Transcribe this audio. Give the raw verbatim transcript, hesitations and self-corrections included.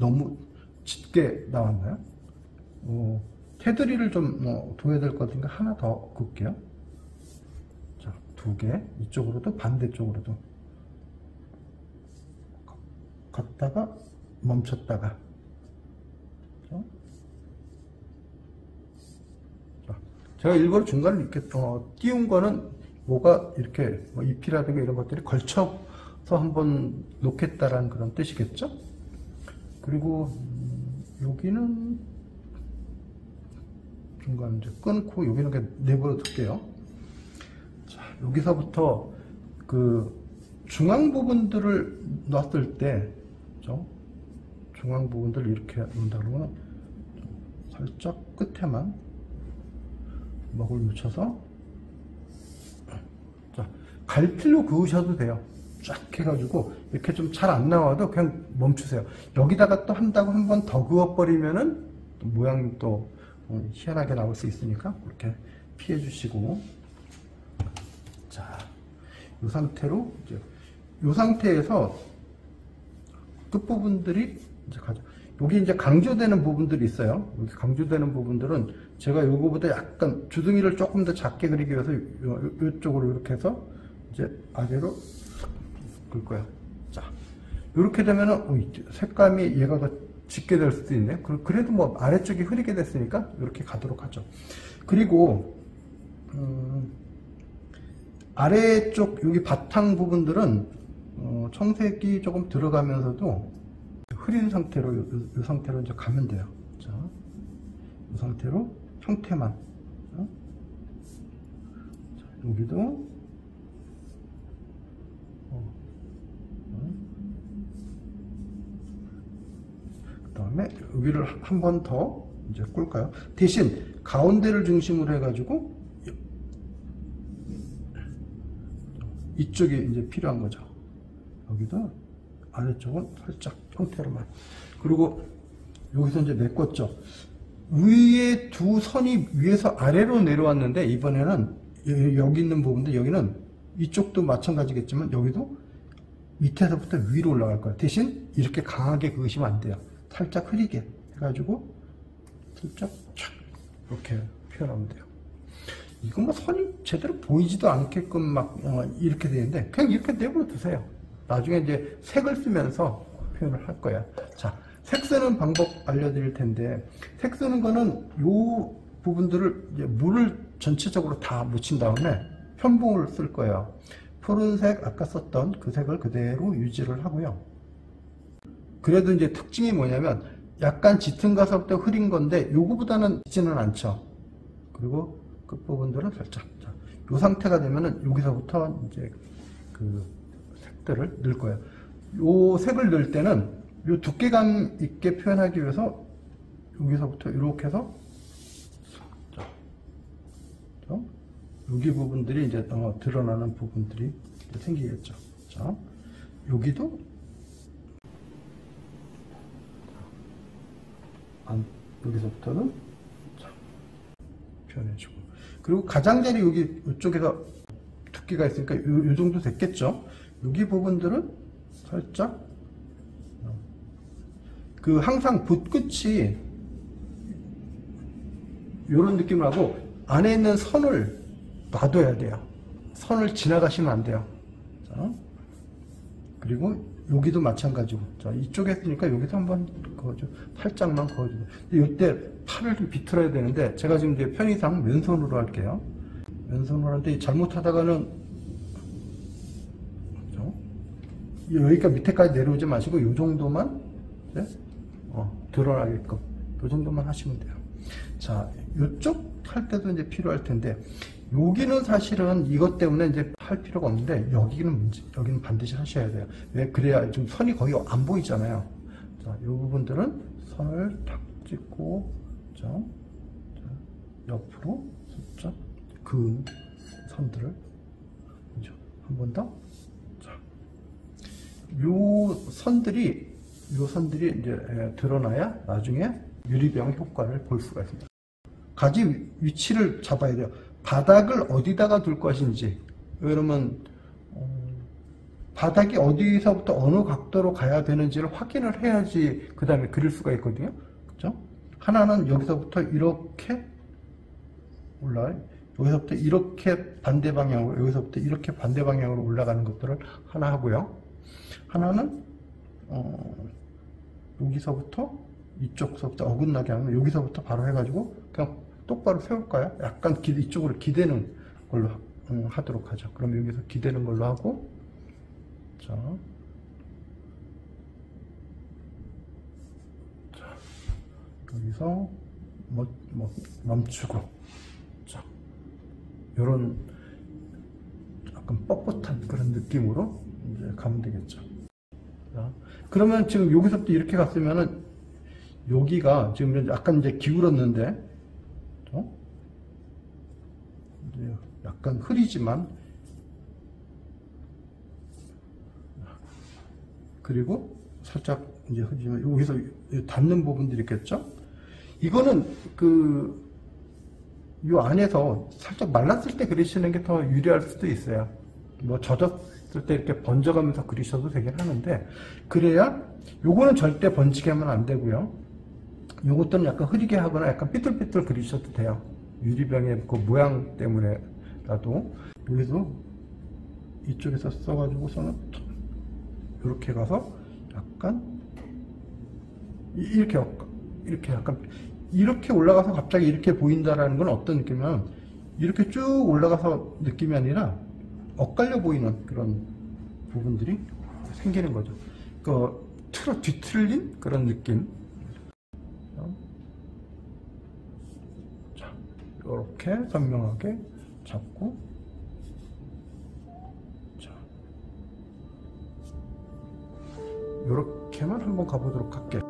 너무 짙게 나왔나요? 어, 테두리를 좀 어, 둬야 될 것 같으니까 하나 더 긋게요. 자, 두 개. 이쪽으로도 반대쪽으로도. 갔다가 멈췄다가. 자, 자, 제가 일부러 중간에 이렇게 어, 띄운 거는 뭐가 이렇게 뭐 잎이라든가 이런 것들이 걸쳐서 한번 놓겠다라는 그런 뜻이겠죠? 그리고 음, 여기는 중간 이제 끊고 여기는 그냥 내버려 둘게요. 자, 여기서부터 그 중앙 부분들을 놨을 때, 그죠? 중앙 부분들을 이렇게 놓는다 그러면 살짝 끝에만 먹을 묻혀서, 자, 갈필로 그으셔도 돼요. 쫙 해가지고 이렇게 좀 잘 안 나와도 그냥 멈추세요. 여기다가 또 한다고 한 번 더 그어버리면은 모양이 또 희한하게 나올 수 있으니까 그렇게 피해 주시고, 자, 이 상태로 이제 이 상태에서 끝부분들이 이제 가죠. 여기 이제 강조되는 부분들이 있어요. 여기 강조되는 부분들은 제가 요거보다 약간 주둥이를 조금 더 작게 그리기 위해서 이쪽으로 이렇게 해서 이제 아래로 긁을 거예요. 자, 이렇게 되면은 색감이 얘가 더 짙게 될 수도 있네. 그래도 뭐 아래쪽이 흐리게 됐으니까 이렇게 가도록 하죠. 그리고 음, 아래쪽 여기 바탕 부분들은 어, 청색이 조금 들어가면서도 흐린 상태로 요, 요 상태로 이제 가면 돼요. 자, 이 상태로 형태만. 자, 여기도 어, 어. 그 다음에 여기를 한 번 더 이제 꿀까요? 대신 가운데를 중심으로 해가지고 이쪽이 이제 필요한 거죠. 여기도 아래쪽은 살짝 형태로만. 그리고 여기서 이제 메꿨죠. 위에 두 선이 위에서 아래로 내려왔는데 이번에는 여기 있는 부분도 여기는 이쪽도 마찬가지겠지만 여기도 밑에서부터 위로 올라갈 거예요. 대신 이렇게 강하게 그으시면 안 돼요. 살짝 흐리게 해가지고 살짝 촥 이렇게 표현하면 돼요. 이건 뭐 선이 제대로 보이지도 않게끔 막 어, 이렇게 되는데 그냥 이렇게 내버려 두세요. 나중에 이제 색을 쓰면서 표현을 할 거야. 자, 색 쓰는 방법 알려드릴 텐데, 색 쓰는 거는 요 부분들을 이제 물을 전체적으로 다 묻힌 다음에 편봉을 쓸 거예요. 푸른색 아까 썼던 그 색을 그대로 유지를 하고요. 그래도 이제 특징이 뭐냐면 약간 짙은 가서부터 흐린 건데 요거보다는 짙지는 않죠. 그리고 끝부분들은 살짝, 자, 요 상태가 되면은 여기서부터 이제 그 색들을 넣을 거예요. 요 색을 넣을 때는 요 두께감 있게 표현하기 위해서 여기서부터 이렇게 해서, 자, 자, 여기 부분들이 이제 어, 드러나는 부분들이 이제 생기겠죠. 자, 여기도 안, 여기서부터는 자, 표현해주고, 그리고 가장자리 여기 이쪽에서 두께가 있으니까 요, 요 정도 됐겠죠. 여기 부분들은 살짝 그 항상 붓끝이 이런 느낌을 하고 안에 있는 선을 놔둬야 돼요. 선을 지나가시면 안 돼요. 자, 그리고 여기도 마찬가지고, 자, 이쪽에 했으니까 여기서 한번 그어줘. 살짝만 그어줘요. 이때 팔을 좀 비틀어야 되는데 제가 지금 이제 편의상 왼손으로 할게요. 왼손으로 하는데 잘못하다가는 여기가 밑에까지 내려오지 마시고 이 정도만 네? 어, 드러나게끔 이 정도만 하시면 돼요. 자, 이쪽 할 때도 이제 필요할 텐데 여기는 사실은 이것 때문에 이제 할 필요가 없는데 여기는 여기는 반드시 하셔야 돼요. 왜? 그래야 좀 선이 거의 안 보이잖아요. 자, 이 부분들은 선을 탁 찍고, 자, 자, 옆으로 살짝 그은 선들을 한 번 더. 요 선들이, 요 선들이 이제 드러나야 나중에 유리병 효과를 볼 수가 있습니다. 가지 위치를 잡아야 돼요. 바닥을 어디다가 둘 것인지. 그러면, 어, 바닥이 어디서부터 어느 각도로 가야 되는지를 확인을 해야지 그 다음에 그릴 수가 있거든요. 그죠? 하나는 여기서부터 이렇게 올라와요. 여기서부터 이렇게 반대 방향으로, 여기서부터 이렇게 반대 방향으로 올라가는 것들을 하나 하고요. 하나는 어, 여기서부터 이쪽서부터 어긋나게 하면 여기서부터 바로 해가지고 그냥 똑바로 세울까요? 약간 기, 이쪽으로 기대는 걸로 음, 하도록 하죠. 그럼 여기서 기대는 걸로 하고, 자, 자 여기서 뭐, 뭐 멈추고, 자, 요런 약간 뻣뻣한 그런 느낌으로 이제 가면 되겠죠. 자, 그러면 지금 여기서부터 이렇게 갔으면은 여기가 지금 약간 이제 기울었는데, 어? 이제 약간 흐리지만, 그리고 살짝 이제 흐리지만 여기서 닿는 부분들이 있겠죠? 이거는 그, 요 안에서 살짝 말랐을 때 그리시는 게 더 유리할 수도 있어요. 뭐 젖었을 때 이렇게 번져가면서 그리셔도 되긴 하는데, 그래야 요거는 절대 번지게 하면 안 되고요. 요것들은 약간 흐리게 하거나 약간 삐뚤삐뚤 그리셔도 돼요. 유리병의 그 모양 때문에라도. 여기서 이쪽에서 써가지고서는 이렇게 가서 약간 이렇게 이렇게 약간 이렇게 올라가서 갑자기 이렇게 보인다라는 건 어떤 느낌이냐면, 이렇게 쭉 올라가서 느낌이 아니라 엇갈려 보이는 그런 부분들이 생기는 거죠. 그 틀어 뒤틀린 그런 느낌. 자, 이렇게 선명하게 잡고, 자, 이렇게만 한번 가보도록 할게요.